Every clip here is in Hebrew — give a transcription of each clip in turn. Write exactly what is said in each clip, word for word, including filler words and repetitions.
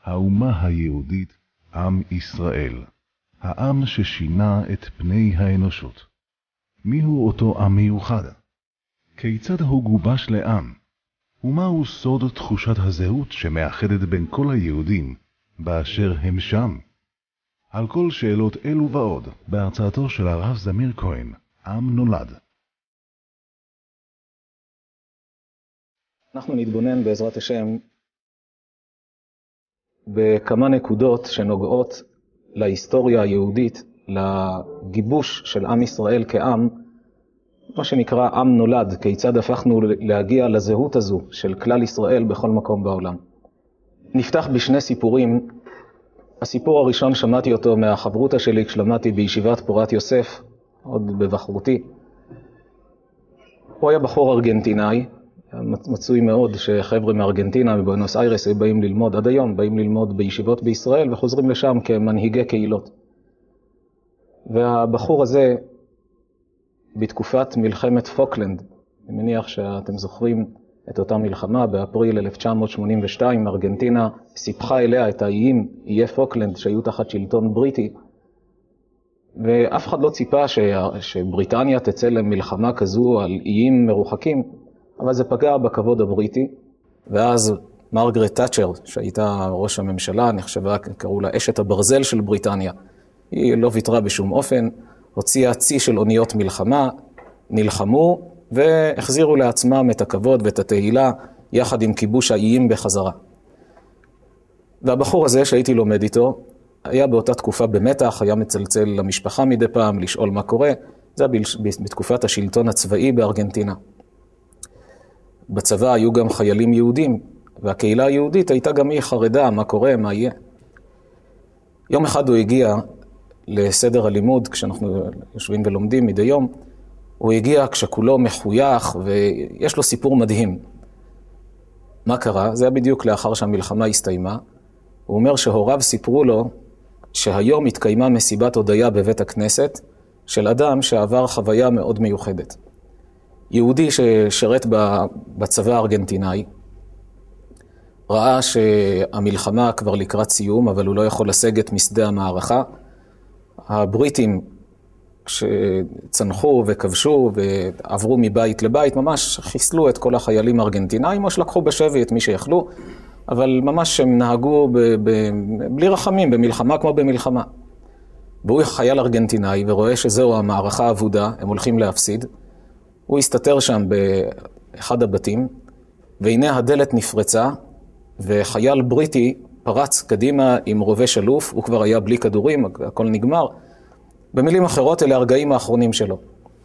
האומה היהודית, עם ישראל, העם ששינה את פני האנושות. מיהו אותו עם מיוחד? כיצד הוא גובש לעם? ומהו סוד תחושת הזהות שמאחדת בין כל היהודים באשר הם שם? על כל שאלות אלו ועוד, בהרצאתו של הרב זמיר כהן, עם נולד. אנחנו נתבונן בעזרת השם בכמה נקודות שנוגעות להיסטוריה היהודית, לגיבוש של עם ישראל כעם, מה שנקרא עם נולד, כיצד הפכנו להגיע לזהות הזו של כלל ישראל בכל מקום בעולם. נפתח בשני סיפורים. הסיפור הראשון שמעתי אותו מהחברותה שלי כשלמדתי בישיבת פורת יוסף, עוד בבחרותי. הוא היה בחור ארגנטינאי, מצוי מאוד שחבר'ה מארגנטינה מבואנוס איירס באים ללמוד, עד היום באים ללמוד בישיבות בישראל וחוזרים לשם כמנהיגי קהילות. והבחור הזה בתקופת מלחמת פוקלנד, אני מניח שאתם זוכרים את אותה מלחמה, באפריל אלף תשע מאות שמונים ושתיים, ארגנטינה סיפחה אליה את האיים, איי פוקלנד, שהיו תחת שלטון בריטי, ואף אחד לא ציפה ש... שבריטניה תצא למלחמה כזו על איים מרוחקים, אבל זה פגע בכבוד הבריטי, ואז מרגרט תאצ'ר, שהייתה ראש הממשלה, נחשבה, קראו לה אשת הברזל של בריטניה, היא לא ויתרה בשום אופן, הוציאה צי של אוניות מלחמה, נלחמו והחזירו לעצמם את הכבוד ואת התהילה יחד עם כיבוש האיים בחזרה. והבחור הזה שהייתי לומד איתו, היה באותה תקופה במתח, היה מצלצל למשפחה מדי פעם לשאול מה קורה, זה היה בתקופת השלטון הצבאי בארגנטינה. בצבא היו גם חיילים יהודים, והקהילה היהודית הייתה גם היא חרדה, מה קורה, מה יהיה. יום אחד הוא הגיע לסדר הלימוד, כשאנחנו יושבים ולומדים מדי יום, הוא הגיע כשכולו מחוייך, ויש לו סיפור מדהים. מה קרה? זה היה בדיוק לאחר שהמלחמה הסתיימה. הוא אומר שהוריו סיפרו לו שהיום התקיימה מסיבת הודיה בבית הכנסת של אדם שעבר חוויה מאוד מיוחדת. יהודי ששרת בצבא הארגנטינאי, ראה שהמלחמה כבר לקראת סיום, אבל הוא לא יכול לסגת משדה המערכה. הבריטים שצנחו וכבשו ועברו מבית לבית, ממש חיסלו את כל החיילים הארגנטינאים, או שלקחו בשבי את מי שיכלו, אבל ממש הם נהגו ב- ב- בלי רחמים, במלחמה כמו במלחמה. והוא חייל ארגנטינאי ורואה שזהו המערכה האבודה, הם הולכים להפסיד. הוא הסתתר שם באחד הבתים, והנה הדלת נפרצה, וחייל בריטי פרץ קדימה עם רובה שלוף, הוא כבר היה בלי כדורים, הכל נגמר. במילים אחרות, אלה הרגעים האחרונים שלו.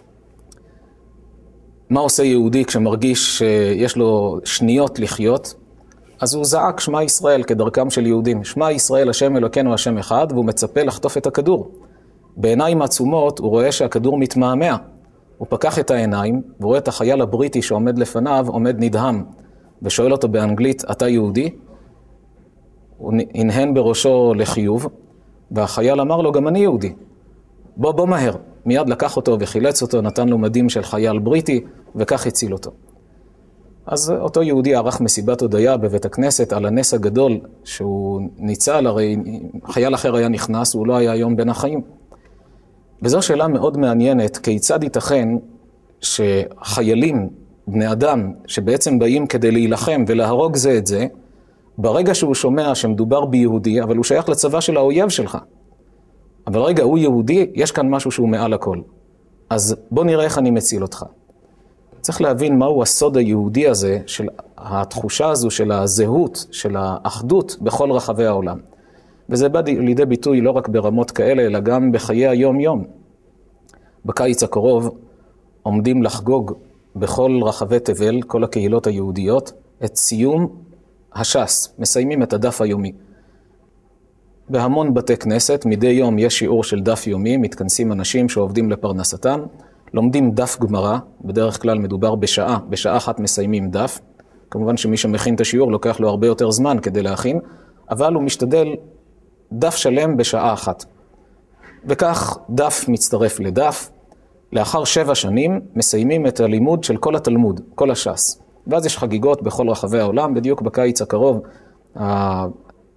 מה עושה יהודי כשמרגיש שיש לו שניות לחיות? אז הוא זעק שמע ישראל כדרכם של יהודים. שמע ישראל, השם אלוקינו, השם אחד, והוא מצפה לחטוף את הכדור. בעיניים עצומות הוא רואה שהכדור מתמהמה. הוא פקח את העיניים, ורואה את החייל הבריטי שעומד לפניו, עומד נדהם, ושואל אותו באנגלית, אתה יהודי? הוא הנהן בראשו לחיוב, והחייל אמר לו, גם אני יהודי. בוא, בוא מהר. מיד לקח אותו וחילץ אותו, נתן לו מדים של חייל בריטי, וכך הציל אותו. אז אותו יהודי ערך מסיבת הודיה בבית הכנסת על הנס הגדול שהוא ניצל, הרי חייל אחר היה נכנס, הוא לא היה היום בין החיים. וזו שאלה מאוד מעניינת, כיצד ייתכן שחיילים, בני אדם, שבעצם באים כדי להילחם ולהרוג זה את זה, ברגע שהוא שומע שמדובר ביהודי, אבל הוא שייך לצבא של האויב שלך. אבל רגע, הוא יהודי, יש כאן משהו שהוא מעל הכל. אז בוא נראה איך אני מציל אותך. צריך להבין מהו הסוד היהודי הזה, של התחושה הזו של הזהות, של האחדות בכל רחבי העולם. וזה בא לידי ביטוי לא רק ברמות כאלה, אלא גם בחיי היום-יום. בקיץ הקרוב עומדים לחגוג בכל רחבי תבל, כל הקהילות היהודיות, את סיום הש"ס, מסיימים את הדף היומי. בהמון בתי כנסת, מדי יום יש שיעור של דף יומי, מתכנסים אנשים שעובדים לפרנסתם, לומדים דף גמרא, בדרך כלל מדובר בשעה, בשעה אחת מסיימים דף, כמובן שמי שמכין את השיעור לוקח לו הרבה יותר זמן כדי להכין, אבל הוא משתדל דף שלם בשעה אחת. וכך דף מצטרף לדף, לאחר שבע שנים מסיימים את הלימוד של כל התלמוד, כל הש"ס. ואז יש חגיגות בכל רחבי העולם, בדיוק בקיץ הקרוב,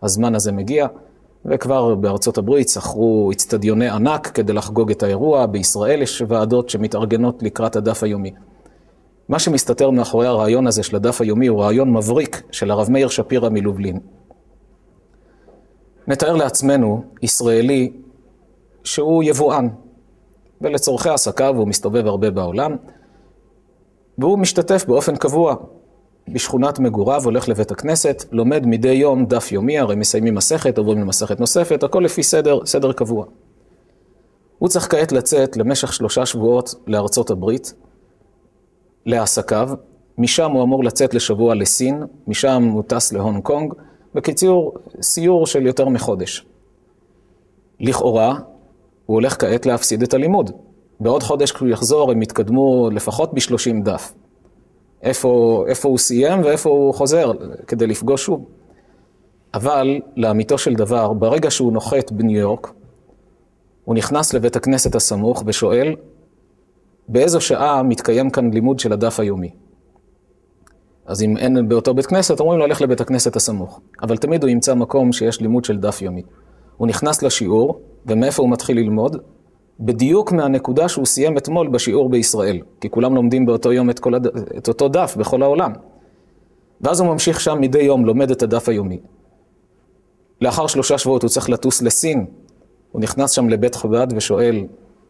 הזמן הזה מגיע, וכבר בארצות הברית שכרו אצטדיוני ענק כדי לחגוג את האירוע. בישראל יש ועדות שמתארגנות לקראת הדף היומי. מה שמסתתר מאחורי הרעיון הזה של הדף היומי הוא רעיון מבריק של הרב מאיר שפירא מלובלין. נתאר לעצמנו ישראלי שהוא יבואן, ולצורכי עסקיו הוא מסתובב הרבה בעולם, והוא משתתף באופן קבוע בשכונת מגוריו, הולך לבית הכנסת, לומד מדי יום דף יומי, הרי מסיימים מסכת, עוברים למסכת נוספת, הכל לפי סדר, סדר קבוע. הוא צריך כעת לצאת למשך שלושה שבועות לארצות הברית, לעסקיו, משם הוא אמור לצאת לשבוע לסין, משם הוא טס להונג קונג, בקיצור, סיור של יותר מחודש. לכאורה, הוא הולך כעת להפסיד את הלימוד. בעוד חודש כשהוא יחזור, הם יתקדמו לפחות ב-שלושים דף. איפה, איפה הוא סיים ואיפה הוא חוזר, כדי לפגוש שוב. אבל, לאמיתו של דבר, ברגע שהוא נוחת בניו יורק, הוא נכנס לבית הכנסת הסמוך ושואל, באיזו שעה מתקיים כאן לימוד של הדף היומי? אז אם אין באותו בית כנסת, אומרים לו, הולך לבית הכנסת הסמוך. אבל תמיד הוא ימצא מקום שיש לימוד של דף יומי. הוא נכנס לשיעור, ומאיפה הוא מתחיל ללמוד? בדיוק מהנקודה שהוא סיים אתמול בשיעור בישראל. כי כולם לומדים באותו יום את, כל הד... את אותו דף בכל העולם. ואז הוא ממשיך שם מדי יום, לומד את הדף היומי. לאחר שלושה שבועות הוא צריך לטוס לסין. הוא נכנס שם לבית חב"ד ושואל,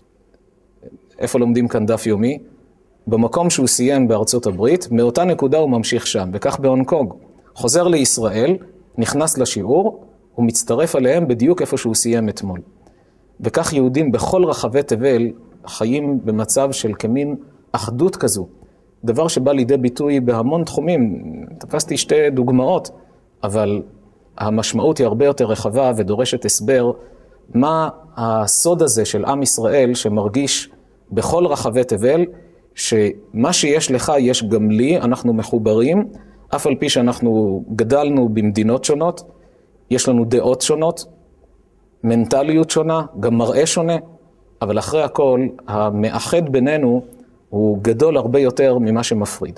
איפה לומדים כאן דף יומי? במקום שהוא סיים בארצות הברית, מאותה נקודה הוא ממשיך שם, וכך בהונג קונג. חוזר לישראל, נכנס לשיעור, הוא מצטרף עליהם בדיוק איפה שהוא סיים אתמול. וכך יהודים בכל רחבי תבל חיים במצב של כמין אחדות כזו. דבר שבא לידי ביטוי בהמון תחומים. תפסתי שתי דוגמאות, אבל המשמעות היא הרבה יותר רחבה ודורשת הסבר מה הסוד הזה של עם ישראל שמרגיש בכל רחבי תבל, שמה שיש לך יש גם לי, אנחנו מחוברים, אף על פי שאנחנו גדלנו במדינות שונות, יש לנו דעות שונות, מנטליות שונה, גם מראה שונה, אבל אחרי הכל, המאחד בינינו הוא גדול הרבה יותר ממה שמפריד.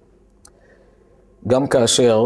גם כאשר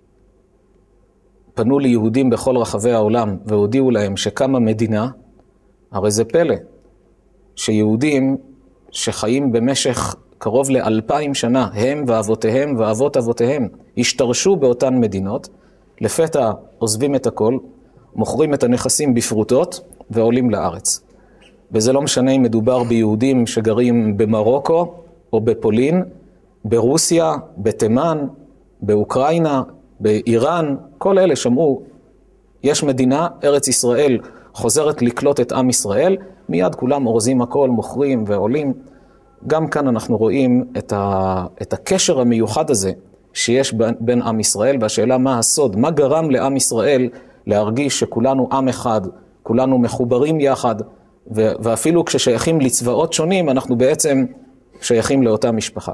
פנו ליהודים בכל רחבי העולם והודיעו להם שקמה מדינה, הרי זה פלא, שיהודים שחיים במשך קרוב לאלפיים שנה, הם ואבותיהם ואבות אבותיהם, השתרשו באותן מדינות, לפתע עוזבים את הכל, מוכרים את הנכסים בפרוטות ועולים לארץ. וזה לא משנה אם מדובר ביהודים שגרים במרוקו או בפולין, ברוסיה, בתימן, באוקראינה, באיראן, כל אלה שמעו, יש מדינה, ארץ ישראל חוזרת לקלוט את עם ישראל, מיד כולם אורזים הכל, מוכרים ועולים. גם כאן אנחנו רואים את, ה, את הקשר המיוחד הזה שיש בין, בין עם ישראל, והשאלה מה הסוד, מה גרם לעם ישראל להרגיש שכולנו עם אחד, כולנו מחוברים יחד, ו, ואפילו כששייכים לצבאות שונים, אנחנו בעצם שייכים לאותה משפחה.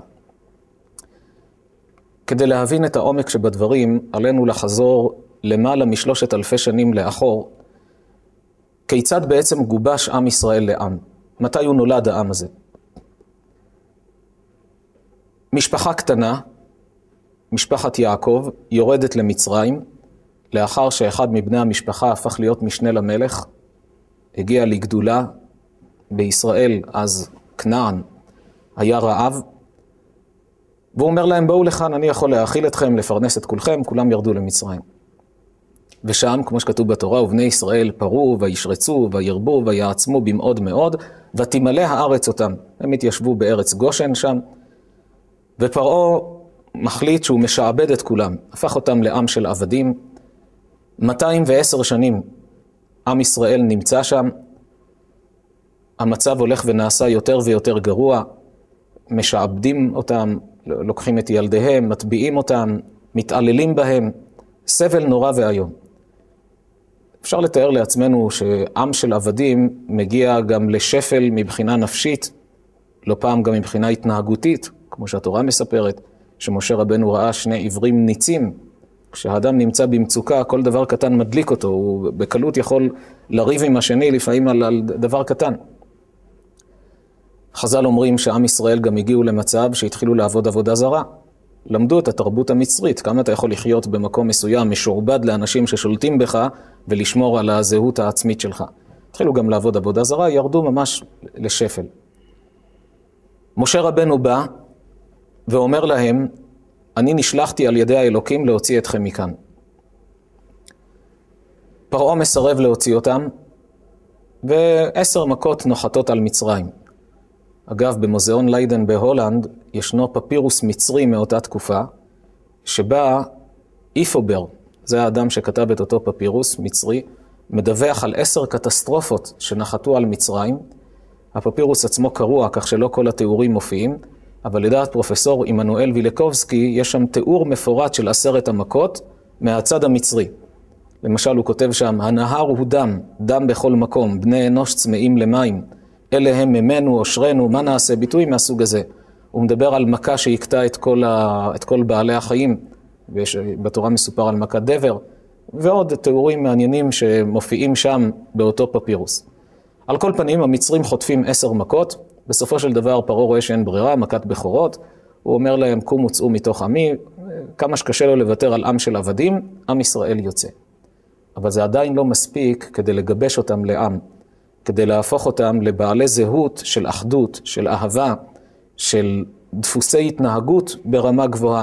כדי להבין את העומק שבדברים, עלינו לחזור למעלה משלושת אלפי שנים לאחור, כיצד בעצם גובש עם ישראל לעם? מתי הוא נולד העם הזה? משפחה קטנה, משפחת יעקב, יורדת למצרים, לאחר שאחד מבני המשפחה הפך להיות משנה למלך, הגיע לגדולה בישראל, אז כנען, היה רעב, והוא אומר להם, בואו לכאן, אני יכול להאכיל אתכם, לפרנס את כולכם, כולם ירדו למצרים. ושם, כמו שכתוב בתורה, ובני ישראל פרו וישרצו וירבו ויעצמו במאוד מאוד, ותמלא הארץ אותם. הם התיישבו בארץ גושן שם, ופרעה מחליט שהוא משעבד את כולם, הפך אותם לעם של עבדים. מאתיים ועשר שנים עם ישראל נמצא שם, המצב הולך ונעשה יותר ויותר גרוע, משעבדים אותם, לוקחים את ילדיהם, מטביעים אותם, מתעללים בהם, סבל נורא והיום. אפשר לתאר לעצמנו שעם של עבדים מגיע גם לשפל מבחינה נפשית, לא פעם גם מבחינה התנהגותית, כמו שהתורה מספרת, שמשה רבנו ראה שני עברים ניצים. כשהאדם נמצא במצוקה, כל דבר קטן מדליק אותו, הוא בקלות יכול לריב עם השני לפעמים על, על דבר קטן. חז"ל אומרים שעם ישראל גם הגיעו למצב שהתחילו לעבוד עבודה זרה. למדו את התרבות המצרית, כמה אתה יכול לחיות במקום מסוים, משועבד לאנשים ששולטים בך, ולשמור על הזהות העצמית שלך. התחילו גם לעבוד עבודה זרה, ירדו ממש לשפל. משה רבנו בא ואומר להם, אני נשלחתי על ידי האלוקים להוציא אתכם מכאן. פרעה מסרב להוציא אותם, ועשר מכות נוחתות על מצרים. אגב, במוזיאון ליידן בהולנד, ישנו פפירוס מצרי מאותה תקופה, שבה איפובר, זה האדם שכתב את אותו פפירוס מצרי, מדווח על עשר קטסטרופות שנחתו על מצרים. הפפירוס עצמו קרוע, כך שלא כל התיאורים מופיעים, אבל לדעת פרופסור עמנואל וילקובסקי, יש שם תיאור מפורט של עשרת המכות מהצד המצרי. למשל, הוא כותב שם, הנהר הוא דם, דם בכל מקום, בני אנוש צמאים למים, אלה הם ממנו, אושרנו, מה נעשה? ביטוי מהסוג הזה. הוא מדבר על מכה שיקטע את כל, ה... את כל בעלי החיים, ובתורה מסופר על מכת דבר, ועוד תיאורים מעניינים שמופיעים שם באותו פפירוס. על כל פנים, המצרים חוטפים עשר מכות, בסופו של דבר פרעה רואה שאין ברירה, מכת בכורות, הוא אומר להם, קומו צאו מתוך עמי, כמה שקשה לו לוותר על עם של עבדים, עם ישראל יוצא. אבל זה עדיין לא מספיק כדי לגבש אותם לעם, כדי להפוך אותם לבעלי זהות של אחדות, של אהבה, של דפוסי התנהגות ברמה גבוהה.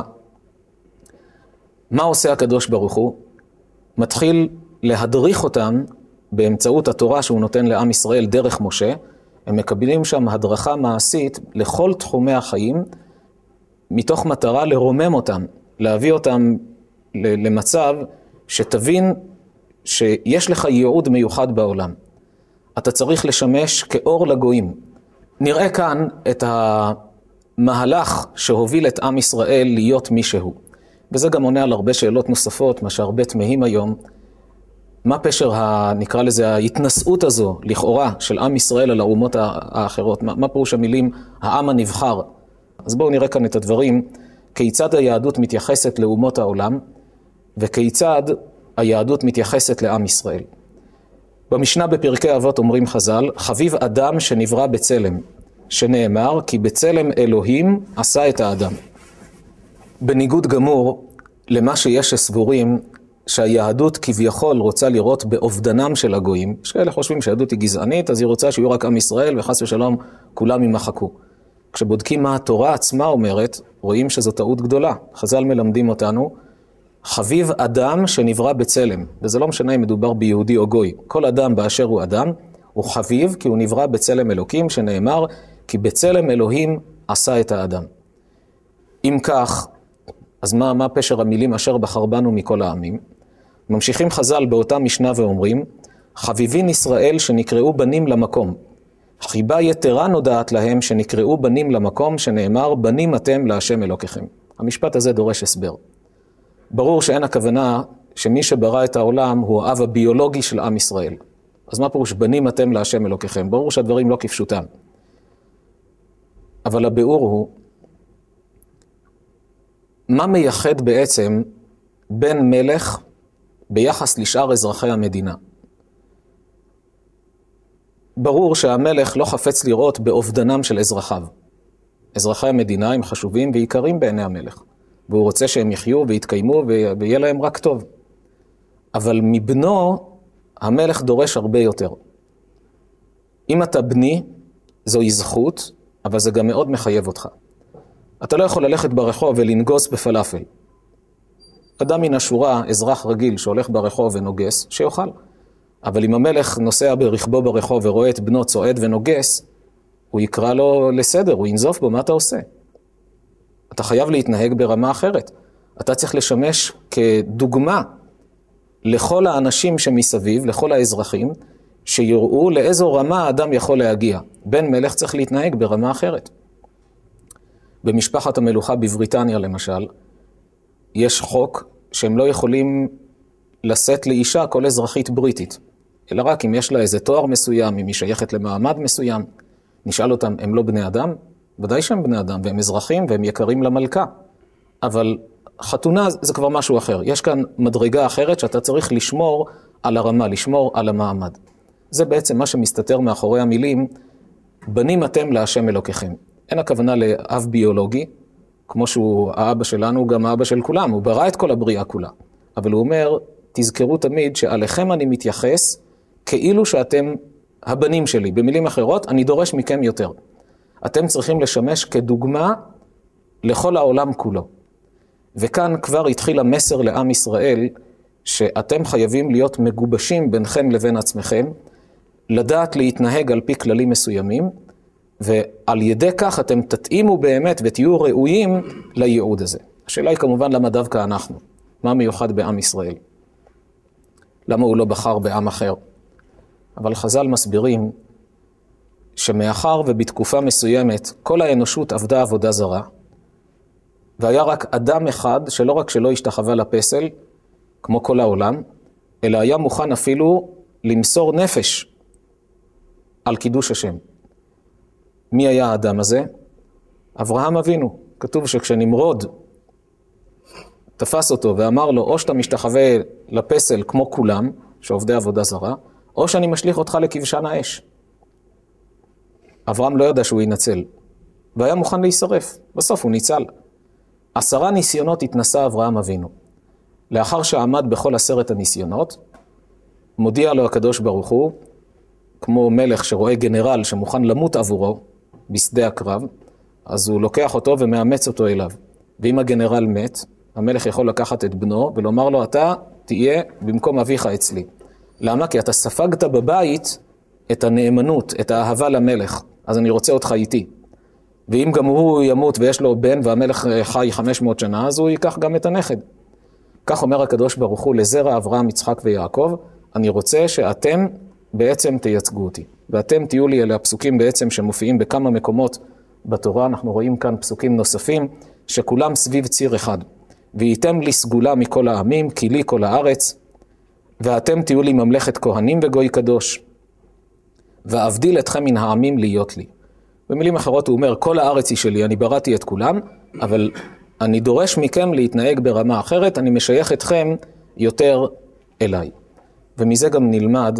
מה עושה הקדוש ברוך הוא? מתחיל להדריך אותם באמצעות התורה שהוא נותן לעם ישראל דרך משה. הם מקבלים שם הדרכה מעשית לכל תחומי החיים, מתוך מטרה לרומם אותם, להביא אותם למצב שתבין שיש לך ייעוד מיוחד בעולם. אתה צריך לשמש כאור לגויים. נראה כאן את המהלך שהוביל את עם ישראל להיות מישהו. וזה גם עונה על הרבה שאלות נוספות, מה שהרבה תמהים היום. מה פשר, ה, נקרא לזה, ההתנשאות הזו, לכאורה, של עם ישראל על האומות האחרות? מה, מה פירוש המילים, העם הנבחר? אז בואו נראה כאן את הדברים, כיצד היהדות מתייחסת לאומות העולם, וכיצד היהדות מתייחסת לעם ישראל. במשנה בפרקי אבות אומרים חז"ל, חביב אדם שנברא בצלם, שנאמר, כי בצלם אלוהים עשה את האדם. בניגוד גמור למה שיש שסבורים, שהיהדות כביכול רוצה לראות באובדנם של הגויים. יש כאלה חושבים שהיהדות היא גזענית, אז היא רוצה שיהיו רק עם ישראל, וחס ושלום כולם יימחקו. כשבודקים מה התורה עצמה אומרת, רואים שזו טעות גדולה. חז"ל מלמדים אותנו, חביב אדם שנברא בצלם, וזה לא משנה אם מדובר ביהודי או גוי. כל אדם באשר הוא אדם, הוא חביב כי הוא נברא בצלם אלוקים, שנאמר, כי בצלם אלוהים עשה את האדם. אם כך, אז מה, מה פשר המילים אשר בחר בנו מכל העמים? ממשיכים חז"ל באותה משנה ואומרים, חביבין ישראל שנקראו בנים למקום. חיבה יתרה נודעת להם שנקראו בנים למקום, שנאמר, בנים אתם להשם אלוקיכם. המשפט הזה דורש הסבר. ברור שאין הכוונה שמי שברא את העולם הוא האב הביולוגי של עם ישראל. אז מה פירוש בנים אתם להשם אלוקיכם? ברור שהדברים לא כפשוטם. אבל הביאור הוא, מה מייחד בעצם בין מלך ביחס לשאר אזרחי המדינה? ברור שהמלך לא חפץ לראות באובדנם של אזרחיו. אזרחי המדינה הם חשובים ויקרים בעיני המלך, והוא רוצה שהם יחיו ויתקיימו ויהיה להם רק טוב. אבל מבנו המלך דורש הרבה יותר. אם אתה בני, זוהי זכות, אבל זה גם מאוד מחייב אותך. אתה לא יכול ללכת ברחוב ולנגוס בפלאפל. אדם מן השורה, אזרח רגיל שהולך ברחוב ונוגס, שיוכל. אבל אם המלך נוסע ברכבו ברחוב ורואה את בנו צועד ונוגס, הוא יקרא לו לסדר, הוא ינזוף בו, מה אתה עושה? אתה חייב להתנהג ברמה אחרת. אתה צריך לשמש כדוגמה לכל האנשים שמסביב, לכל האזרחים, שיראו לאיזו רמה האדם יכול להגיע. בן מלך צריך להתנהג ברמה אחרת. במשפחת המלוכה בבריטניה למשל, יש חוק שהם לא יכולים לשאת לאישה כל אזרחית בריטית, אלא רק אם יש לה איזה תואר מסוים, אם היא שייכת למעמד מסוים. נשאל אותם, הם לא בני אדם? ודאי שהם בני אדם, והם אזרחים והם יקרים למלכה. אבל חתונה זה כבר משהו אחר. יש כאן מדרגה אחרת שאתה צריך לשמור על הרמה, לשמור על המעמד. זה בעצם מה שמסתתר מאחורי המילים, בנים אתם להשם אלוקיכם. אין הכוונה לאב ביולוגי, כמו שהוא האבא שלנו, הוא גם האבא של כולם, הוא ברא את כל הבריאה כולה. אבל הוא אומר, תזכרו תמיד שעליכם אני מתייחס כאילו שאתם הבנים שלי. במילים אחרות, אני דורש מכם יותר. אתם צריכים לשמש כדוגמה לכל העולם כולו. וכאן כבר התחיל המסר לעם ישראל, שאתם חייבים להיות מגובשים ביניכם לבין עצמכם, לדעת להתנהג על פי כללים מסוימים, ועל ידי כך אתם תתאימו באמת ותהיו ראויים לייעוד הזה. השאלה היא כמובן למה דווקא אנחנו, מה מיוחד בעם ישראל? למה הוא לא בחר בעם אחר? אבל חז"ל מסבירים שמאחר ובתקופה מסוימת כל האנושות עבדה עבודה זרה, והיה רק אדם אחד שלא רק שלא השתחווה לפסל, כמו כל העולם, אלא היה מוכן אפילו למסור נפש על קידוש השם. מי היה האדם הזה? אברהם אבינו. כתוב שכשנמרוד תפס אותו ואמר לו, או שאתה משתחווה לפסל כמו כולם, שעובדי עבודה זרה, או שאני משליך אותך לכבשן האש. אברהם לא ידע שהוא ינצל, והיה מוכן להישרף. בסוף הוא ניצל. עשרה ניסיונות התנסה אברהם אבינו. לאחר שעמד בכל עשרת הניסיונות, מודיע לו הקדוש ברוך הוא, כמו מלך שרואה גנרל שמוכן למות עבורו בשדה הקרב, אז הוא לוקח אותו ומאמץ אותו אליו. ואם הגנרל מת, המלך יכול לקחת את בנו ולומר לו, אתה תהיה במקום אביך אצלי. למה? כי אתה ספגת בבית את הנאמנות, את האהבה למלך, אז אני רוצה אותך איתי. ואם גם הוא ימות ויש לו בן והמלך חי חמש מאות שנה, אז הוא ייקח גם את הנכד. כך אומר הקדוש ברוך הוא לזרע אברהם, יצחק ויעקב, אני רוצה שאתם בעצם תייצגו אותי. ואתם תהיו לי, אלה הפסוקים בעצם שמופיעים בכמה מקומות בתורה, אנחנו רואים כאן פסוקים נוספים, שכולם סביב ציר אחד. וייתם לי סגולה מכל העמים, כי לי כל הארץ, ואתם תהיו לי ממלכת כהנים וגוי קדוש, ואבדיל אתכם מן העמים להיות לי. במילים אחרות הוא אומר, כל הארץ היא שלי, אני בראתי את כולם, אבל אני דורש מכם להתנהג ברמה אחרת, אני משייך אתכם יותר אליי. ומזה גם נלמד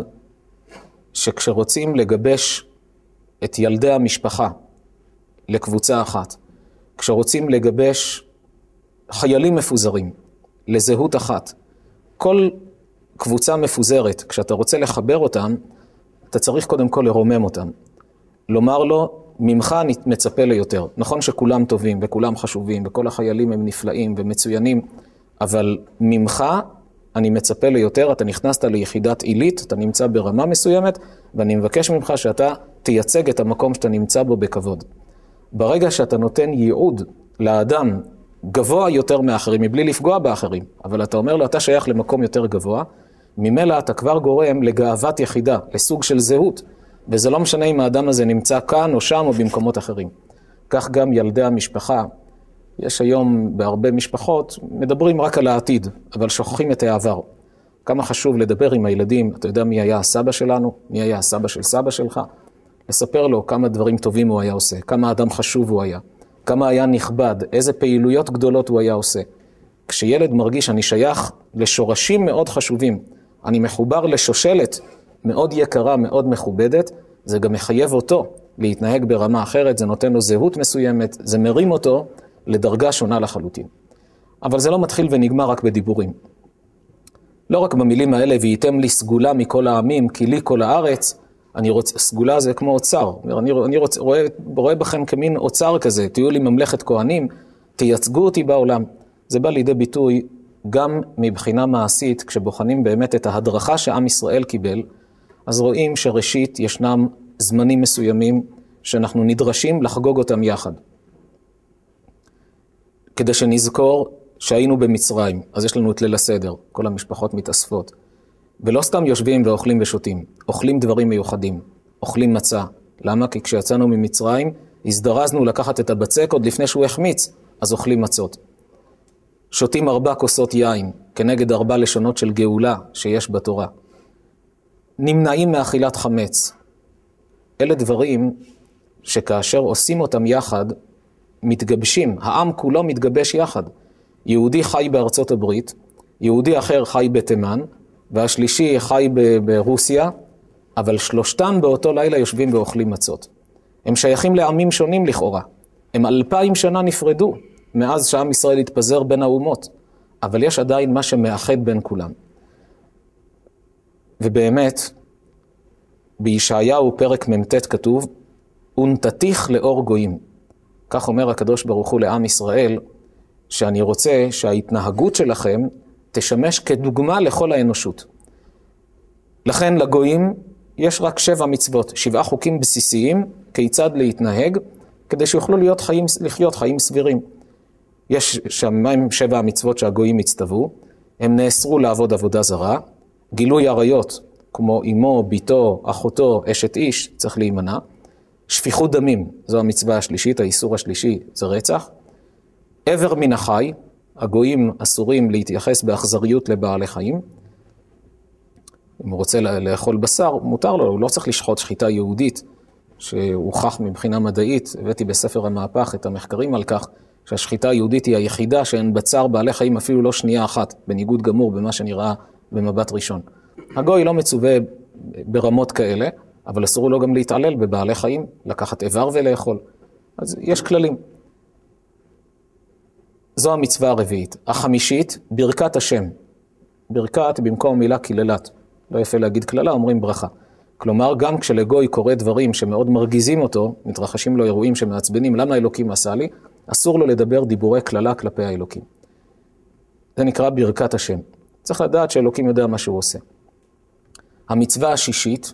שכשרוצים לגבש את ילדי המשפחה לקבוצה אחת, כשרוצים לגבש חיילים מפוזרים לזהות אחת, כל קבוצה מפוזרת, כשאתה רוצה לחבר אותם, אתה צריך קודם כל לרומם אותם. לומר לו, ממך אני מצפה ליותר. נכון שכולם טובים וכולם חשובים וכל החיילים הם נפלאים ומצוינים, אבל ממך אני מצפה ליותר, אתה נכנסת ליחידת עילית, אתה נמצא ברמה מסוימת, ואני מבקש ממך שאתה תייצג את המקום שאתה נמצא בו בכבוד. ברגע שאתה נותן ייעוד לאדם גבוה יותר מאחרים, מבלי לפגוע באחרים, אבל אתה אומר לו, אתה שייך למקום יותר גבוה, ממילא אתה כבר גורם לגאוות יחידה, לסוג של זהות, וזה לא משנה אם האדם הזה נמצא כאן או שם או במקומות אחרים. כך גם ילדי המשפחה, יש היום בהרבה משפחות, מדברים רק על העתיד, אבל שוכחים את העבר. כמה חשוב לדבר עם הילדים, אתה יודע מי היה הסבא שלנו, מי היה הסבא של סבא שלך, לספר לו כמה דברים טובים הוא היה עושה, כמה אדם חשוב הוא היה, כמה היה נכבד, איזה פעילויות גדולות הוא היה עושה. כשילד מרגיש אני שייך לשורשים מאוד חשובים, אני מחובר לשושלת מאוד יקרה, מאוד מכובדת, זה גם מחייב אותו להתנהג ברמה אחרת, זה נותן לו זהות מסוימת, זה מרים אותו לדרגה שונה לחלוטין. אבל זה לא מתחיל ונגמר רק בדיבורים. לא רק במילים האלה, וייתם לי סגולה מכל העמים, כי לי כל הארץ, אני רוצה, סגולה זה כמו אוצר. אני, אני רוצה, רואה, רואה בכם כמין אוצר כזה, תהיו לי ממלכת כהנים, תייצגו אותי בעולם. זה בא לידי ביטוי גם מבחינה מעשית, כשבוחנים באמת את ההדרכה שעם ישראל קיבל, אז רואים שראשית ישנם זמנים מסוימים שאנחנו נדרשים לחגוג אותם יחד. כדי שנזכור שהיינו במצרים, אז יש לנו את ליל הסדר, כל המשפחות מתאספות. ולא סתם יושבים ואוכלים ושותים, אוכלים דברים מיוחדים, אוכלים מצה. למה? כי כשיצאנו ממצרים, הזדרזנו לקחת את הבצק עוד לפני שהוא החמיץ, אז אוכלים מצות. שותים ארבע כוסות יין, כנגד ארבע לשונות של גאולה שיש בתורה. נמנעים מאכילת חמץ. אלה דברים שכאשר עושים אותם יחד, מתגבשים, העם כולו מתגבש יחד. יהודי חי בארצות הברית, יהודי אחר חי בתימן, והשלישי חי ברוסיה, אבל שלושתם באותו לילה יושבים ואוכלים מצות. הם שייכים לעמים שונים לכאורה. הם אלפיים שנה נפרדו, מאז שעם ישראל התפזר בין האומות, אבל יש עדיין מה שמאחד בין כולם. ובאמת, בישעיהו פרק ממתת כתוב, ונתתיך לאור גויים. כך אומר הקדוש ברוך הוא לעם ישראל, שאני רוצה שההתנהגות שלכם תשמש כדוגמה לכל האנושות. לכן לגויים יש רק שבע מצוות, שבעה חוקים בסיסיים, כיצד להתנהג, כדי שיוכלו להיות חיים, לחיות חיים סבירים. יש שם שבע המצוות שהגויים הצטוו, הם נאסרו לעבוד עבודה זרה, גילוי עריות, כמו אמו, ביתו, אחותו, אשת איש, צריך להימנע, שפיכות דמים, זו המצווה השלישית, האיסור השלישי זה רצח, עבר מן החי, הגויים אסורים להתייחס באכזריות לבעלי חיים, אם הוא רוצה לאכול בשר, מותר לו, הוא לא צריך לשחוט שחיטה יהודית, שהוכח מבחינה מדעית, הבאתי בספר המהפך את המחקרים על כך, שהשחיטה היהודית היא היחידה שאין בצער בעלי חיים אפילו לא שנייה אחת, בניגוד גמור במה שנראה במבט ראשון. הגוי לא מצווה ברמות כאלה, אבל אסור לו גם להתעלל בבעלי חיים, לקחת איבר ולאכול. אז יש כללים. זו המצווה הרביעית. החמישית, ברכת השם. ברכת במקום מילה קללת. לא יפה להגיד כללה, אומרים ברכה. כלומר, גם כשלגוי קורא דברים שמאוד מרגיזים אותו, מתרחשים לו אירועים שמעצבנים, למה האלוקים עשה לי? אסור לו לדבר דיבורי כללה כלפי האלוקים. זה נקרא ברכת השם. צריך לדעת שאלוקים יודע מה שהוא עושה. המצווה השישית,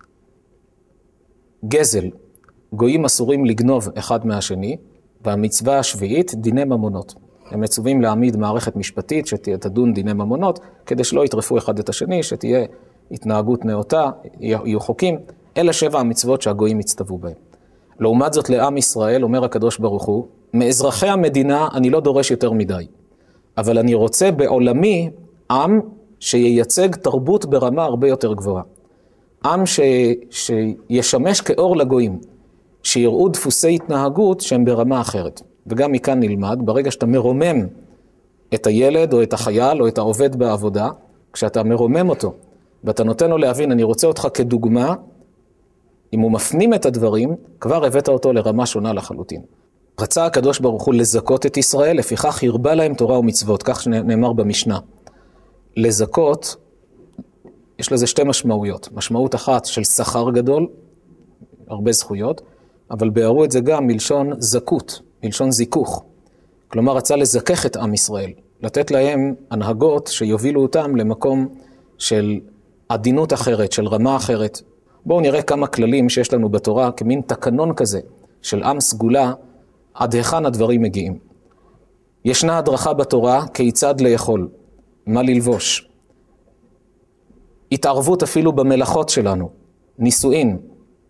גזל. גויים אסורים לגנוב אחד מהשני, והמצווה השביעית, דיני ממונות. הם מצווים להעמיד מערכת משפטית שתדון דיני ממונות, כדי שלא יטרפו אחד את השני, שתהיה התנהגות נאותה, יהיו חוקים. אלה שבע המצוות שהגויים הצטוו בהם. לעומת זאת לעם ישראל, אומר הקדוש ברוך הוא, מאזרחי המדינה אני לא דורש יותר מדי, אבל אני רוצה בעולמי עם שייצג תרבות ברמה הרבה יותר גבוהה. עם ש... שישמש כאור לגויים, שיראו דפוסי התנהגות שהם ברמה אחרת. וגם מכאן נלמד, ברגע שאתה מרומם את הילד או את החייל או את העובד בעבודה, כשאתה מרומם אותו, ואתה נותן לו להבין, אני רוצה אותך כדוגמה, אם הוא מפנים את הדברים, כבר הבאת אותו לרמה שונה לחלוטין. רצה הקדוש ברוך הוא לזכות את ישראל, לפיכך הרבה להם תורה ומצוות, כך שנאמר במשנה. לזכות, יש לזה שתי משמעויות. משמעות אחת של שכר גדול, הרבה זכויות, אבל ביארו את זה גם מלשון זכות, מלשון זיכוך. כלומר, רצה לזכך את עם ישראל, לתת להם הנהגות שיובילו אותם למקום של עדינות אחרת, של רמה אחרת. בואו נראה כמה כללים שיש לנו בתורה, כמין תקנון כזה של עם סגולה, עד היכן הדברים מגיעים. ישנה הדרכה בתורה כיצד לאכול, מה ללבוש. התערבות אפילו במלאכות שלנו, נישואין.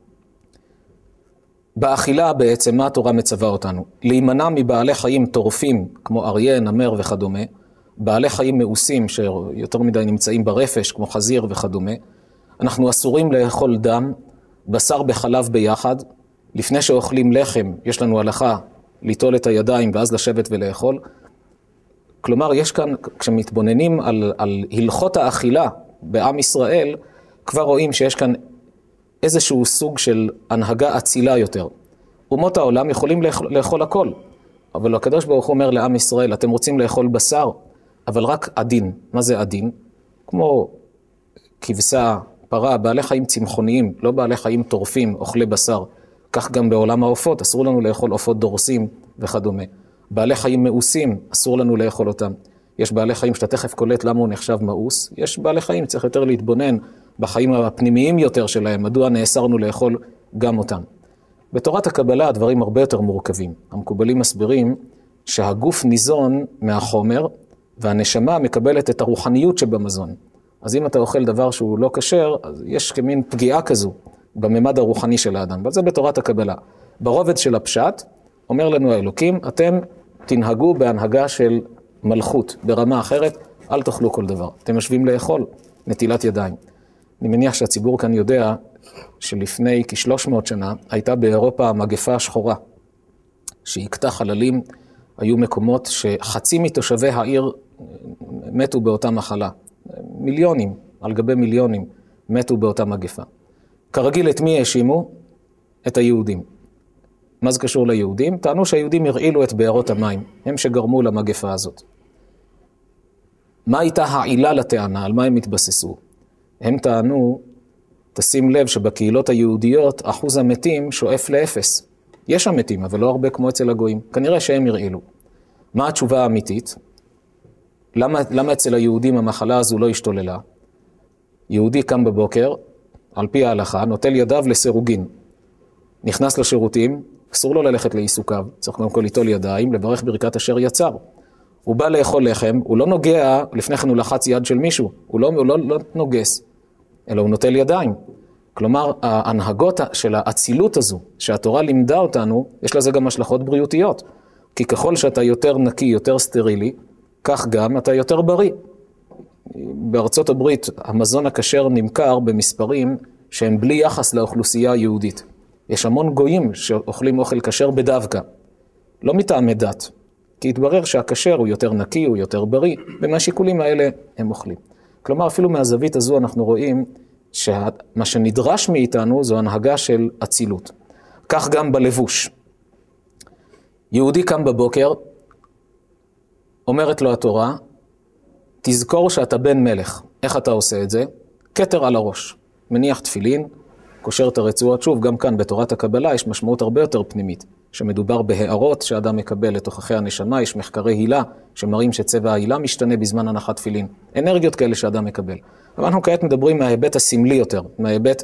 באכילה בעצם מה התורה מצווה אותנו? להימנע מבעלי חיים טורפים, כמו אריה, נמר וכדומה, בעלי חיים מאוסים שיותר מדי נמצאים ברפש, כמו חזיר וכדומה. אנחנו אסורים לאכול דם, בשר בחלב ביחד. לפני שאוכלים לחם, יש לנו הלכה ליטול את הידיים ואז לשבת ולאכול. כלומר, יש כאן, כשמתבוננים על, על הלכות האכילה בעם ישראל, כבר רואים שיש כאן איזשהו סוג של הנהגה אצילה יותר. אומות העולם יכולים לאכול, לאכול הכל, אבל הקדוש ברוך הוא אומר לעם ישראל, אתם רוצים לאכול בשר, אבל רק עדין. מה זה עדין? כמו כבשה, פרה, בעלי חיים צמחוניים, לא בעלי חיים טורפים, אוכלי בשר. כך גם בעולם העופות, אסור לנו לאכול עופות דורסים וכדומה. בעלי חיים מאוסים, אסור לנו לאכול אותם. יש בעלי חיים שאתה תכף קולט למה הוא נחשב מאוס. יש בעלי חיים, צריך יותר להתבונן בחיים הפנימיים יותר שלהם, מדוע נאסרנו לאכול גם אותם. בתורת הקבלה הדברים הרבה יותר מורכבים. המקובלים מסבירים שהגוף ניזון מהחומר, והנשמה מקבלת את הרוחניות שבמזון. אז אם אתה אוכל דבר שהוא לא כשר, אז יש כמין פגיעה כזו בממד הרוחני של האדם. וזה בתורת הקבלה. ברובד של הפשט, אומר לנו האלוקים, אתם תנהגו בהנהגה של מלכות, ברמה אחרת, אל תאכלו כל דבר. אתם יושבים לאכול, נטילת ידיים. אני מניח שהציבור כאן יודע שלפני כ-שלוש מאות שנה הייתה באירופה מגפה השחורה, שהכתה חללים, היו מקומות שחצי מתושבי העיר מתו באותה מחלה. מיליונים, על גבי מיליונים, מתו באותה מגפה. כרגיל את מי האשימו? את היהודים. מה זה קשור ליהודים? טענו שהיהודים הרעילו את בארות המים, הם שגרמו למגפה הזאת. מה הייתה העילה לטענה? על מה הם התבססו? הם טענו, תשים לב שבקהילות היהודיות אחוז המתים שואף לאפס. יש שם מתים, אבל לא הרבה כמו אצל הגויים. כנראה שהם הרעילו. מה התשובה האמיתית? למה, למה אצל היהודים המחלה הזו לא השתוללה? יהודי קם בבוקר, על פי ההלכה, נוטל ידיו לסירוגין. נכנס לשירותים, אסור לו ללכת לעיסוקיו, צריך קודם כל ליטול ידיים, לברך ברכת אשר יצר. הוא בא לאכול לחם, הוא לא נוגע, לפני כן הוא לחץ יד של מישהו, הוא לא, הוא לא, לא נוגס, אלא הוא נוטל ידיים. כלומר, ההנהגות של האצילות הזו, שהתורה לימדה אותנו, יש לזה גם השלכות בריאותיות. כי ככל שאתה יותר נקי, יותר סטרילי, כך גם אתה יותר בריא. בארצות הברית, המזון הכשר נמכר במספרים שהם בלי יחס לאוכלוסייה היהודית. יש המון גויים שאוכלים אוכל כשר בדווקא. לא מטעמי דת, כי התברר שהכשר הוא יותר נקי, הוא יותר בריא, ומהשיקולים האלה הם אוכלים. כלומר, אפילו מהזווית הזו אנחנו רואים שמה שנדרש מאיתנו זו הנהגה של אצילות. כך גם בלבוש. יהודי קם בבוקר, אומרת לו התורה, תזכור שאתה בן מלך. איך אתה עושה את זה? כתר על הראש. מניח תפילין, קושר את הרצועות. שוב, גם כאן בתורת הקבלה יש משמעות הרבה יותר פנימית, שמדובר בהערות שאדם מקבל לתוכחי הנשמה, יש מחקרי הילה שמראים שצבע ההילה משתנה בזמן הנחת תפילין. אנרגיות כאלה שאדם מקבל. אבל אנחנו כעת מדברים מההיבט הסמלי יותר, מההיבט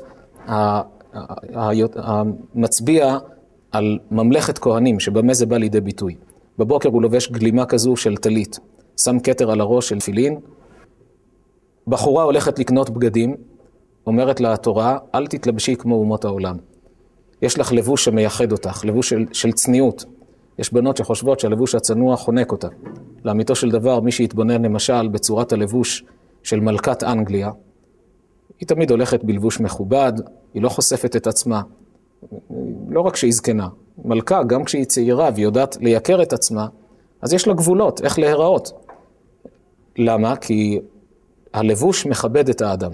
המצביע על ממלכת כהנים, שבמה זה בא לידי ביטוי. בבוקר הוא לובש גלימה כזו של טלית, שם כתר על הראש של תפילין. בחורה הולכת לקנות בגדים, אומרת לה התורה, אל תתלבשי כמו אומות העולם. יש לך לבוש שמייחד אותך, לבוש של, של צניעות. יש בנות שחושבות שהלבוש הצנוע חונק אותה. לאמיתו של דבר, מי שהתבונן למשל בצורת הלבוש של מלכת אנגליה, היא תמיד הולכת בלבוש מכובד, היא לא חושפת את עצמה. לא רק שהיא זקנה, מלכה, גם כשהיא צעירה והיא יודעת לייקר את עצמה, אז יש לה גבולות, איך להיראות. למה? כי הלבוש מכבד את האדם.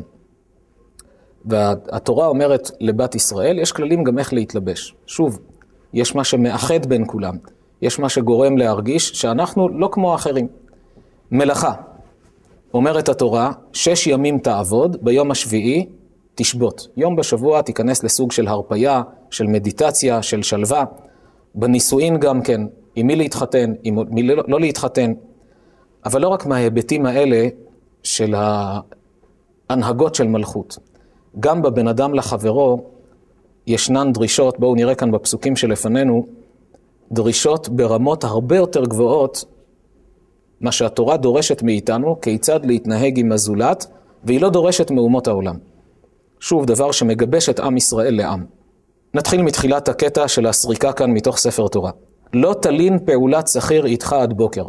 והתורה אומרת לבת ישראל, יש כללים גם איך להתלבש. שוב, יש מה שמאחד בין כולם. יש מה שגורם להרגיש שאנחנו לא כמו האחרים. מלאכה. אומרת התורה, שש ימים תעבוד, ביום השביעי תשבות. יום בשבוע תיכנס לסוג של הרפיה, של מדיטציה, של שלווה. בנישואין גם כן, עם מי להתחתן, עם מי לא, לא להתחתן. אבל לא רק מההיבטים האלה של ההנהגות של מלכות. גם בבן אדם לחברו ישנן דרישות, בואו נראה כאן בפסוקים שלפנינו, דרישות ברמות הרבה יותר גבוהות, מה שהתורה דורשת מאיתנו, כיצד להתנהג עם הזולת, והיא לא דורשת מאומות העולם. שוב, דבר שמגבש את עם ישראל לעם. נתחיל מתחילת הקטע של הסריקה כאן מתוך ספר תורה. לא תלין פעולת שכיר איתך עד בוקר.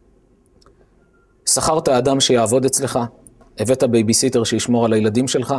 שכרת אדם שיעבוד אצלך, הבאת בייביסיטר שישמור על הילדים שלך.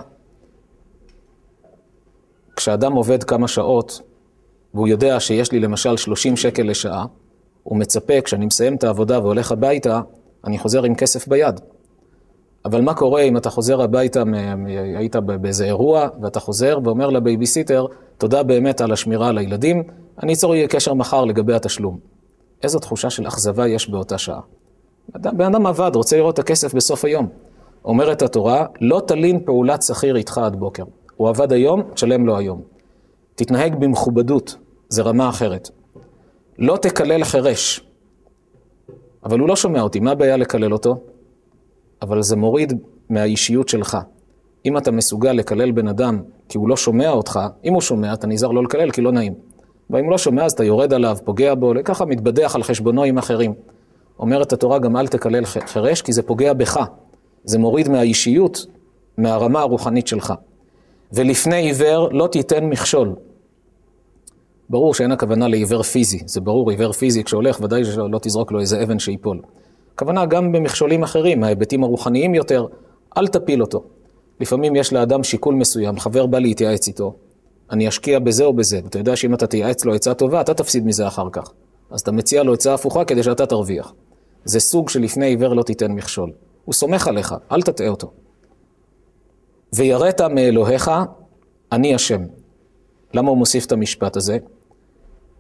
כשאדם עובד כמה שעות, והוא יודע שיש לי למשל שלושים שקל לשעה, הוא מצפה, כשאני מסיים את העבודה והולך הביתה, אני חוזר עם כסף ביד. אבל מה קורה אם אתה חוזר הביתה, היית באיזה אירוע, ואתה חוזר ואומר לבייביסיטר, תודה באמת על השמירה על הילדים, אני אצור יהיה קשר מחר לגבי התשלום. איזו תחושה של אכזבה יש באותה שעה. בן אדם עבד, רוצה לראות את הכסף בסוף היום. אומרת התורה, לא תלין פעולת שכיר איתך עד בוקר. הוא עבד היום, תשלם לו היום. תתנהג במכובדות, זה רמה אחרת. לא תקלל חרש. אבל הוא לא שומע אותי, מה הבעיה לקלל אותו? אבל זה מוריד מהאישיות שלך. אם אתה מסוגל לקלל בן אדם כי הוא לא שומע אותך, אם הוא שומע, אתה נזהר לא לקלל כי לא נעים. ואם הוא לא שומע, אז אתה יורד עליו, פוגע בו, ככה מתבדח על חשבונו עם אחרים. אומרת התורה גם אל תקלל חרש, כי זה פוגע בך. זה מוריד מהאישיות, מהרמה הרוחנית שלך. ולפני עיוור לא תיתן מכשול. ברור שאין הכוונה לעיוור פיזי. זה ברור, עיוור פיזי כשהולך, ודאי שלא תזרוק לו איזה אבן שיפול. הכוונה גם במכשולים אחרים, ההיבטים הרוחניים יותר, אל תפיל אותו. לפעמים יש לאדם שיקול מסוים, חבר בא להתייעץ איתו, אני אשקיע בזה או בזה, ואתה יודע שאם אתה תייעץ לו עצה טובה, אתה תפסיד מזה אחר כך. אז אתה מציע לו עצה הפוכה כדי שאתה תרוויח. זה סוג שלפני עיוור לא תיתן מכשול. הוא סומך עליך, אל תטעה אותו. ויראת מאלוהיך, אני השם. למה הוא מוסיף את המשפט הזה?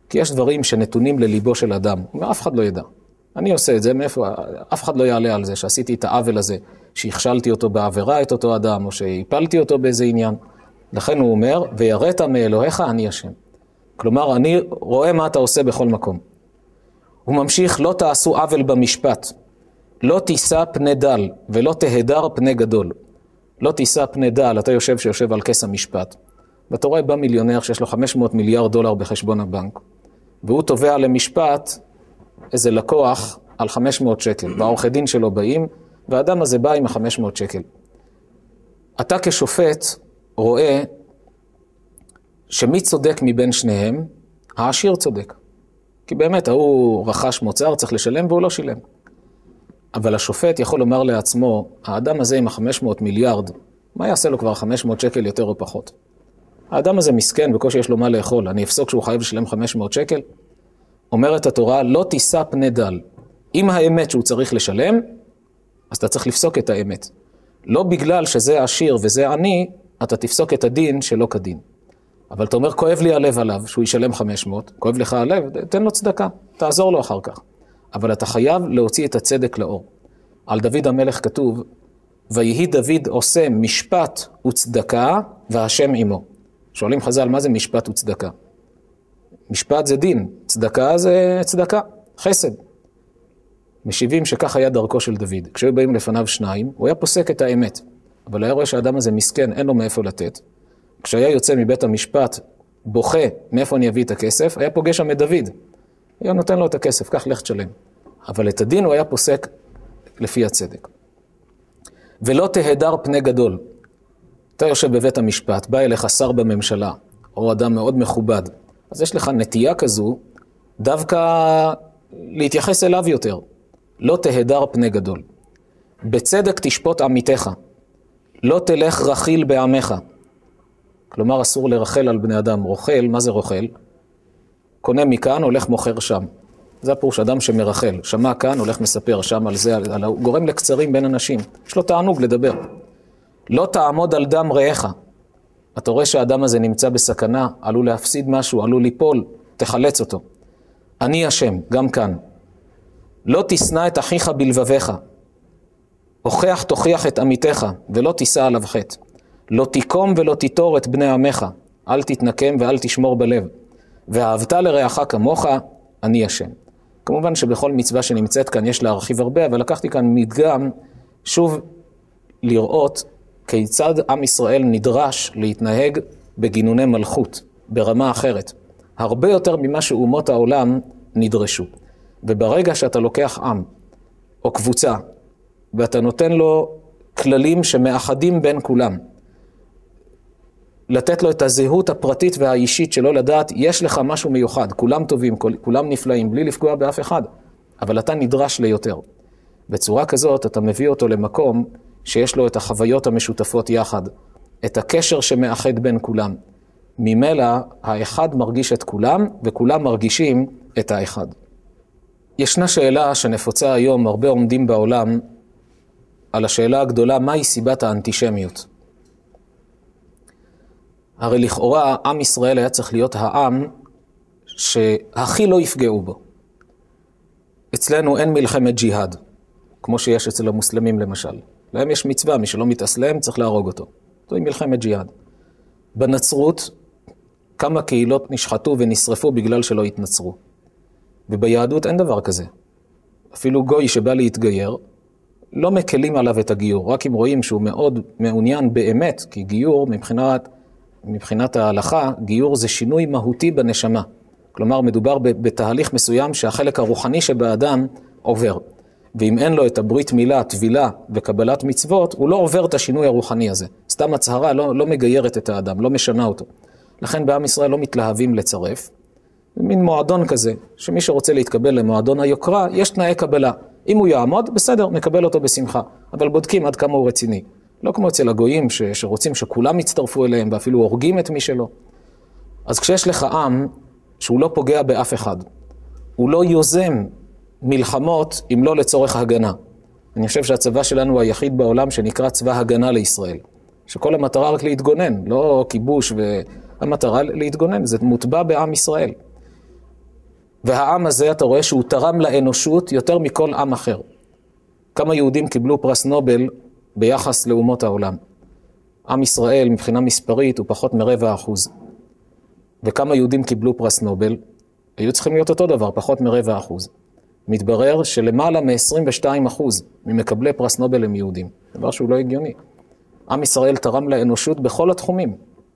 כי יש דברים שנתונים לליבו של אדם, ואף אחד לא ידע. אני עושה את זה, מאיפה, אף אחד לא יעלה על זה, שעשיתי את העוול הזה, שהכשלתי אותו בעבירה את אותו אדם, או שהפלתי אותו באיזה עניין. לכן הוא אומר, ויראת מאלוהיך אני השם. כלומר, אני רואה מה אתה עושה בכל מקום. הוא ממשיך, לא תעשו עוול במשפט, לא תישא פני דל, ולא תהדר פני גדול. לא תישא פני דל, אתה יושב שיושב על כס המשפט, ואתה רואה בא מיליונר שיש לו חמש מאות מיליארד דולר בחשבון הבנק, והוא תובע למשפט איזה לקוח על חמש מאות שקל, והעורכי דין שלו באים, והאדם הזה בא עם ה-חמש מאות שקל. אתה כשופט רואה שמי צודק מבין שניהם, העשיר צודק. כי באמת, הוא רכש מוצר, צריך לשלם והוא לא שילם. אבל השופט יכול לומר לעצמו, האדם הזה עם ה-חמש מאות מיליארד, מה יעשה לו כבר חמש מאות שקל יותר או פחות? האדם הזה מסכן, בקושי יש לו מה לאכול, אני אפסוק שהוא חייב לשלם חמש מאות שקל? אומרת התורה, לא תישא פני דל. אם האמת שהוא צריך לשלם, אז אתה צריך לפסוק את האמת. לא בגלל שזה עשיר וזה עני, אתה תפסוק את הדין שלא כדין. אבל אתה אומר, כואב לי הלב עליו, שהוא ישלם חמש מאות, כואב לך הלב, תן לו צדקה, תעזור לו אחר כך. אבל אתה חייב להוציא את הצדק לאור. על דוד המלך כתוב, ויהי דוד עושה משפט וצדקה, והשם עמו. שואלים חז"ל, מה זה משפט וצדקה? משפט זה דין, צדקה זה צדקה, חסד. משיבים שכך היה דרכו של דוד. כשהיו באים לפניו שניים, הוא היה פוסק את האמת. אבל היה רואה שהאדם הזה מסכן, אין לו מאיפה לתת. כשהיה יוצא מבית המשפט, בוכה, מאיפה אני אביא את הכסף, היה פוגש שם את דוד. היה נותן לו את הכסף, כך לך תשלם. אבל את הדין הוא היה פוסק לפי הצדק. ולא תהדר פני גדול. אתה יושב בבית המשפט, בא אליך שר בממשלה, או אדם מאוד מכובד. אז יש לך נטייה כזו, דווקא להתייחס אליו יותר. לא תהדר פני גדול. בצדק תשפוט עמיתך. לא תלך רכיל בעמך. כלומר, אסור לרחל על בני אדם. רוכל, מה זה רוכל? קונה מכאן, הולך מוכר שם. זה הפירוש אדם שמרחל. שמע כאן, הולך מספר שם על זה, על... הוא גורם לקצרים בין אנשים. יש לו תענוג לדבר. לא תעמוד על דם רעך. אתה רואה שהאדם הזה נמצא בסכנה, עלול להפסיד משהו, עלול ליפול, תחלץ אותו. אני השם, גם כאן. לא תשנא את אחיך בלבביך. הוכח תוכיח את עמיתך, ולא תישא עליו חטא. לא תיקום ולא תיטור את בני עמך. אל תתנקם ואל תשמור בלב. ואהבת לרעך כמוך, אני השם. כמובן שבכל מצווה שנמצאת כאן יש להרחיב הרבה, אבל לקחתי כאן מדגם, שוב לראות כיצד עם ישראל נדרש להתנהג בגינוני מלכות, ברמה אחרת. הרבה יותר ממה שאומות העולם נדרשו. וברגע שאתה לוקח עם או קבוצה, ואתה נותן לו כללים שמאחדים בין כולם, לתת לו את הזהות הפרטית והאישית שלו לדעת, יש לך משהו מיוחד, כולם טובים, כולם נפלאים, בלי לפגוע באף אחד, אבל אתה נדרש ליותר. בצורה כזאת אתה מביא אותו למקום שיש לו את החוויות המשותפות יחד, את הקשר שמאחד בין כולם. ממילא האחד מרגיש את כולם, וכולם מרגישים את האחד. ישנה שאלה שנפוצה היום, הרבה עומדים בעולם, על השאלה הגדולה, מהי סיבת האנטישמיות? הרי לכאורה, עם ישראל היה צריך להיות העם שהכי לא יפגעו בו. אצלנו אין מלחמת ג'יהאד, כמו שיש אצל המוסלמים למשל. להם יש מצווה, מי שלא מתאסלם צריך להרוג אותו. זוהי מלחמת ג'יהאד. בנצרות, כמה קהילות נשחטו ונשרפו בגלל שלא התנצרו. וביהדות אין דבר כזה. אפילו גוי שבא להתגייר, לא מקלים עליו את הגיור, רק אם רואים שהוא מאוד מעוניין באמת, כי גיור מבחינת, מבחינת ההלכה, גיור זה שינוי מהותי בנשמה. כלומר, מדובר בתהליך מסוים שהחלק הרוחני שבאדם עובר. ואם אין לו את הברית מילה, תבילה וקבלת מצוות, הוא לא עובר את השינוי הרוחני הזה. סתם הצהרה לא, לא מגיירת את האדם, לא משנה אותו. לכן בעם ישראל לא מתלהבים לצרף. מין מועדון כזה, שמי שרוצה להתקבל למועדון היוקרה, יש תנאי קבלה. אם הוא יעמוד, בסדר, נקבל אותו בשמחה. אבל בודקים עד כמה הוא רציני. לא כמו אצל הגויים ש, שרוצים שכולם יצטרפו אליהם, ואפילו הורגים את מי שלו. אז כשיש לך עם שהוא לא פוגע באף אחד, הוא לא יוזם מלחמות אם לא לצורך הגנה. אני חושב שהצבא שלנו הוא היחיד בעולם שנקרא צבא הגנה לישראל. שכל המטרה רק להתגונן, לא כיבוש, והמטרה להתגונן, זה מוטבע בעם ישראל. והעם הזה, אתה רואה שהוא תרם לאנושות יותר מכל עם אחר. כמה יהודים קיבלו פרס נובל ביחס לאומות העולם? עם ישראל מבחינה מספרית הוא פחות מרבע אחוז. וכמה יהודים קיבלו פרס נובל? היו צריכים להיות אותו דבר, פחות מרבע אחוז. מתברר שלמעלה מ-עשרים ושתיים אחוז ממקבלי פרס נובל הם יהודים. דבר שהוא לא הגיוני. עם ישראל תרם לאנושות בכל התחומים.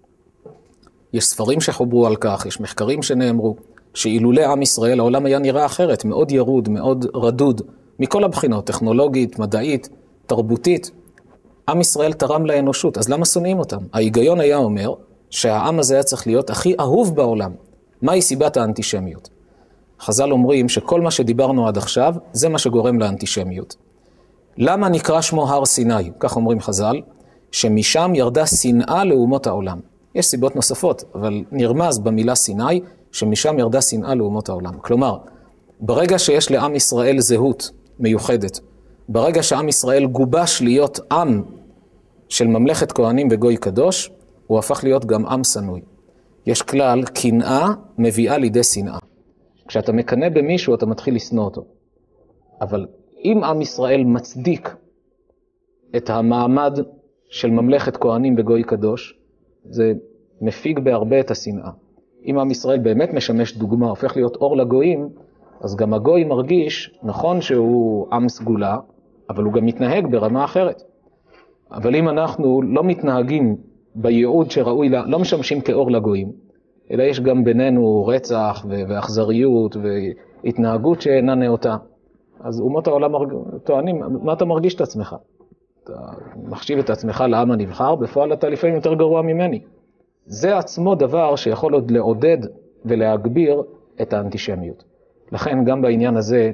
יש ספרים שחוברו על כך, יש מחקרים שנאמרו, שאילולא עם ישראל העולם היה נראה אחרת, מאוד ירוד, מאוד רדוד, מכל הבחינות, טכנולוגית, מדעית, תרבותית. עם ישראל תרם לאנושות, אז למה שונאים אותם? ההיגיון היה אומר שהעם הזה היה צריך להיות הכי אהוב בעולם. מהי סיבת האנטישמיות? חז"ל אומרים שכל מה שדיברנו עד עכשיו, זה מה שגורם לאנטישמיות. למה נקרא שמו הר סיני? כך אומרים חז"ל, שמשם ירדה שנאה לאומות העולם. יש סיבות נוספות, אבל נרמז במילה סיני, שמשם ירדה שנאה לאומות העולם. כלומר, ברגע שיש לעם ישראל זהות מיוחדת, ברגע שעם ישראל גובש להיות עם של ממלכת כהנים וגוי קדוש, הוא הפך להיות גם עם שנוי. יש כלל, קנאה מביאה לידי שנאה. כשאתה מקנא במישהו, אתה מתחיל לשנוא אותו. אבל אם עם ישראל מצדיק את המעמד של ממלכת כהנים וגוי קדוש, זה מפיג בהרבה את השנאה. אם עם ישראל באמת משמש דוגמה, הופך להיות אור לגויים, אז גם הגוי מרגיש, נכון שהוא עם סגולה, אבל הוא גם מתנהג ברמה אחרת. אבל אם אנחנו לא מתנהגים בייעוד שראוי, לא משמשים כאור לגויים, אלא יש גם בינינו רצח ואכזריות והתנהגות שאינה נאותה, אז אומות העולם טוענים, מה אתה מרגיש את עצמך? אתה מחשיב את עצמך לעם הנבחר, בפועל אתה לפעמים יותר גרוע ממני. זה עצמו דבר שיכול עוד לעודד ולהגביר את האנטישמיות. לכן גם בעניין הזה,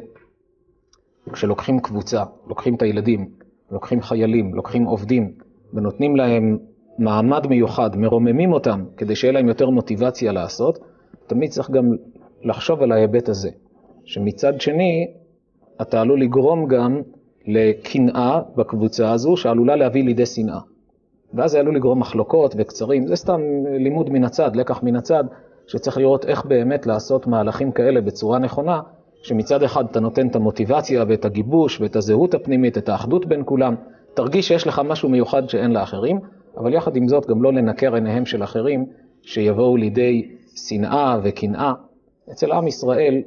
כשלוקחים קבוצה, לוקחים את הילדים, לוקחים חיילים, לוקחים עובדים, ונותנים להם מעמד מיוחד, מרוממים אותם, כדי שיהיה להם יותר מוטיבציה לעשות, תמיד צריך גם לחשוב על ההיבט הזה, שמצד שני, אתה עלול לגרום גם לקנאה בקבוצה הזו, שעלולה להביא לידי שנאה. ואז זה עלול לגרום מחלוקות וקצרים, זה סתם לימוד מן הצד, לקח מן הצד, שצריך לראות איך באמת לעשות מהלכים כאלה בצורה נכונה, שמצד אחד אתה נותן את המוטיבציה ואת הגיבוש ואת הזהות הפנימית, את האחדות בין כולם, תרגיש שיש לך משהו מיוחד שאין לאחרים, אבל יחד עם זאת גם לא לנקר עיניהם של אחרים שיבואו לידי שנאה וקנאה. אצל עם ישראל,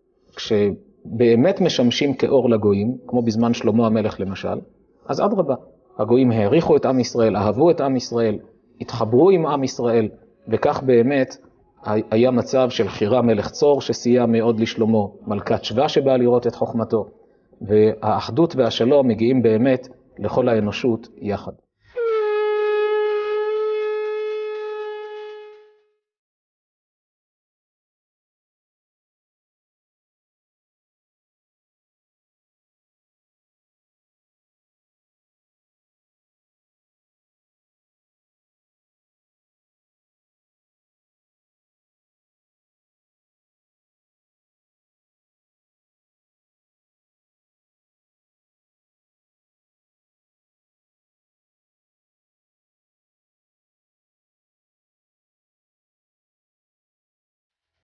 כשבאמת משמשים כאור לגויים, כמו בזמן שלמה המלך למשל, אז אדרבה, הגויים העריכו את עם ישראל, אהבו את עם ישראל, התחברו עם עם ישראל, וכך באמת היה מצב של חירה מלך צור שסייע מאוד לשלמה, מלכת שבא שבאה לראות את חוכמתו, והאחדות והשלום מגיעים באמת לכל האנושות יחד.